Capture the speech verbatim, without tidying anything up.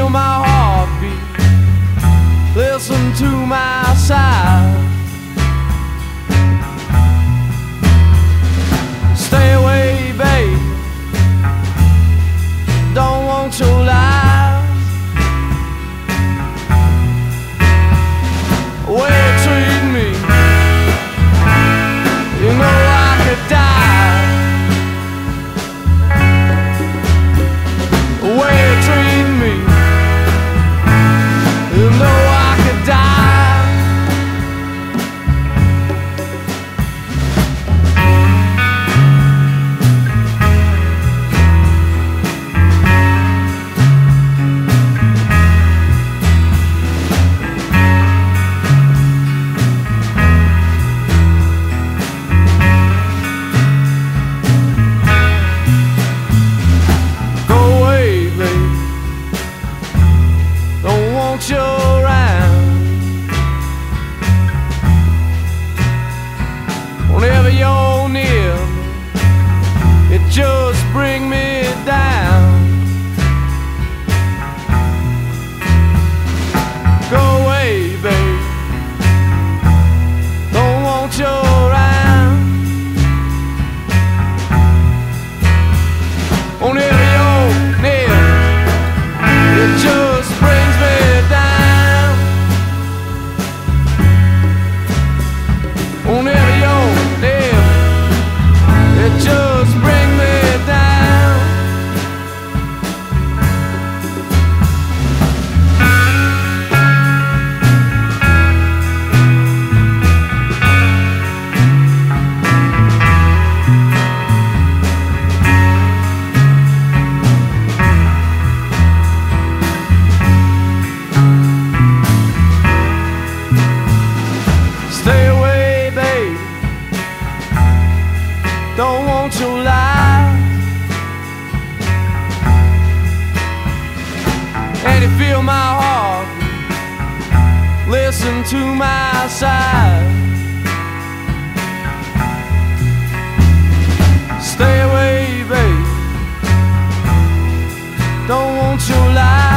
feel my heartbeat, listen to my sigh. Stay away, babe, don't want your lies. The way you treat me, you know I could die. The way you treat me, you know I could die. You around whenever you're near me, it just bring me down. Go away, babe, don't want you around whenever you're near me, it just brings me down. Whenever you're near, it just brings me down. Stay away, babe, don't want your lies. And you feel my heart, listen to my sigh. Stay away, babe, don't want your lies.